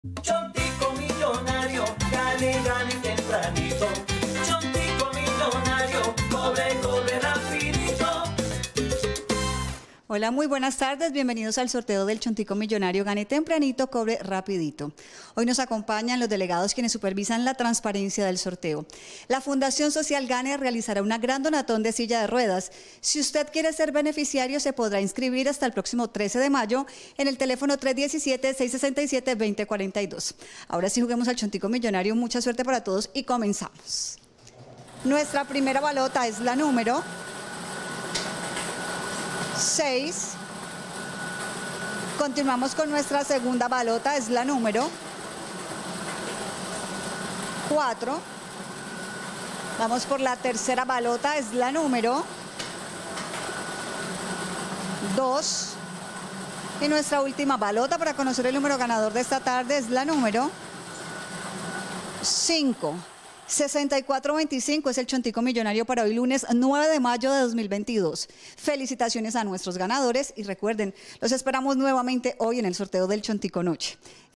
Chontico millonario, gane, gane tempranito. Chontico millonario, cobre, cobre rapidito. Hola, muy buenas tardes, bienvenidos al sorteo del Chontico Millonario Gane Tempranito, Cobre Rapidito. Hoy nos acompañan los delegados quienes supervisan la transparencia del sorteo. La Fundación Social Gane realizará una gran donatón de silla de ruedas. Si usted quiere ser beneficiario, se podrá inscribir hasta el próximo 13 de mayo en el teléfono 317-667-2042. Ahora sí juguemos al Chontico Millonario, mucha suerte para todos y comenzamos. Nuestra primera balota es la número 6. Continuamos con nuestra segunda balota, es la número 4. Vamos por la tercera balota, es la número 2. Y nuestra última balota para conocer el número ganador de esta tarde es la número 5. 6425 es el Chontico Millonario para hoy lunes 9 de mayo de 2022. Felicitaciones a nuestros ganadores y recuerden, los esperamos nuevamente hoy en el sorteo del Chontico Noche.